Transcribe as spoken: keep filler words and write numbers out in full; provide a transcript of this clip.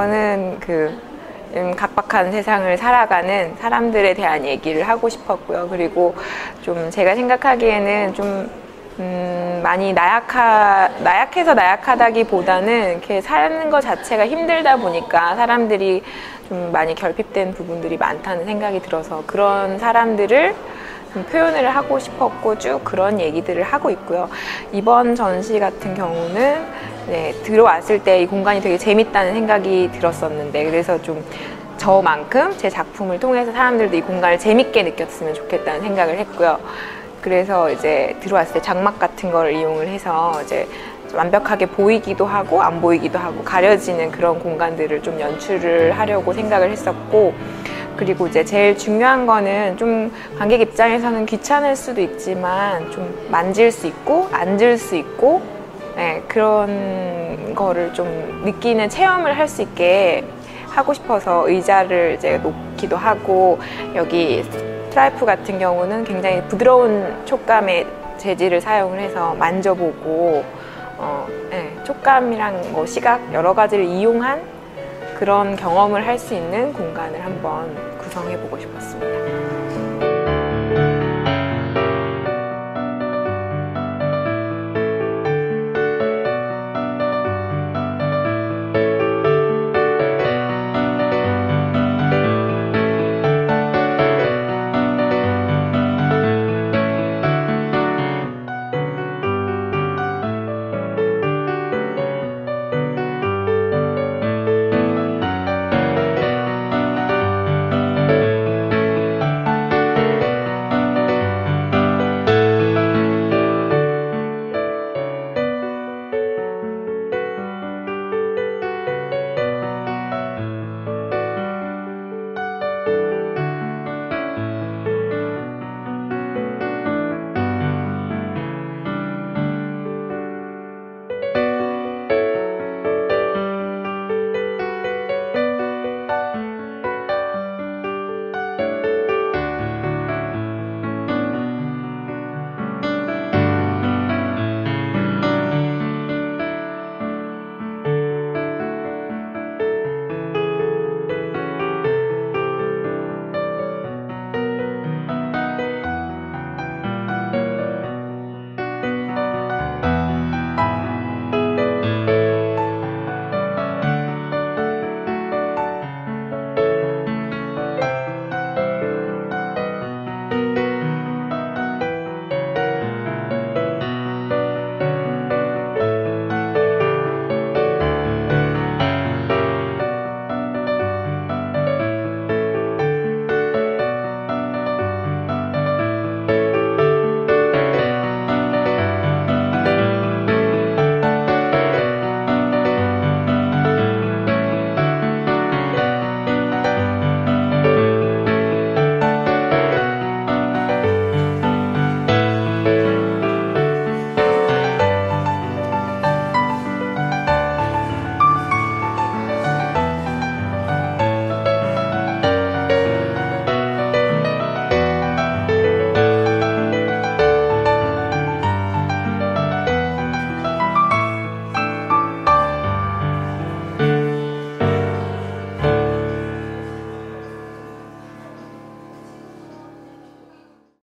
저는 그 음, 각박한 세상을 살아가는 사람들에 대한 얘기를 하고 싶었고요. 그리고 좀 제가 생각하기에는 좀 음, 많이 나약하, 나약해서 나약하다기보다는 이렇게 사는 것 자체가 힘들다 보니까 사람들이 좀 많이 결핍된 부분들이 많다는 생각이 들어서 그런 사람들을 좀 표현을 하고 싶었고 쭉 그런 얘기들을 하고 있고요. 이번 전시 같은 경우는 네, 들어왔을 때 이 공간이 되게 재밌다는 생각이 들었었는데 그래서 좀 저만큼 제 작품을 통해서 사람들도 이 공간을 재밌게 느꼈으면 좋겠다는 생각을 했고요. 그래서 이제 들어왔을 때 장막 같은 걸 이용을 해서 이제 완벽하게 보이기도 하고 안 보이기도 하고 가려지는 그런 공간들을 좀 연출을 하려고 생각을 했었고, 그리고 이제 제일 중요한 거는 좀 관객 입장에서는 귀찮을 수도 있지만 좀 만질 수 있고 앉을 수 있고 네, 그런 거를 좀 느끼는 체험을 할 수 있게 하고 싶어서 의자를 이제 놓기도 하고, 여기 스트라이프 같은 경우는 굉장히 부드러운 촉감의 재질을 사용을 해서 만져보고 어, 네, 촉감이랑 뭐 시각 여러 가지를 이용한 그런 경험을 할 수 있는 공간을 한번 구성해 보고 싶었습니다.